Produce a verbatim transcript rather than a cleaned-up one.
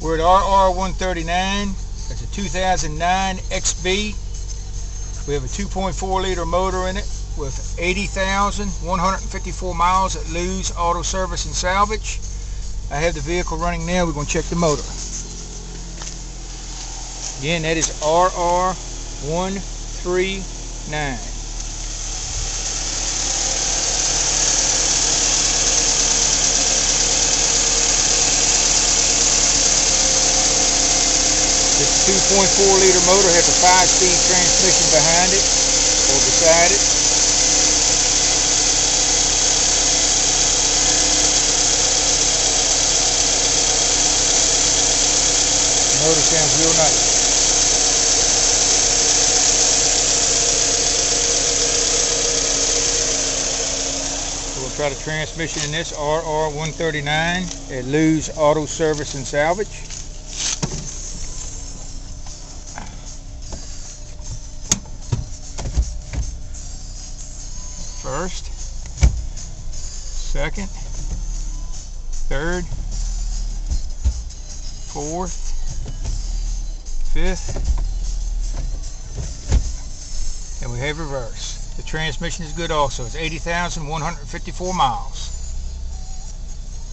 We're at R R one thirty-nine. It's a two thousand nine X B. We have a two point four liter motor in it with eighty thousand one hundred fifty-four miles at Lou's Auto Service and Salvage. I have the vehicle running now. We're going to check the motor. Again, that is R R one thirty-nine. This two point four liter motor has a five speed transmission behind it or beside it. The motor sounds real nice. So we'll try the transmission in this R R one thirty-nine at Lou's Auto Service and Salvage. First, second, third, fourth, fifth, and we have reverse. The transmission is good also. It's eighty thousand one hundred fifty-four miles.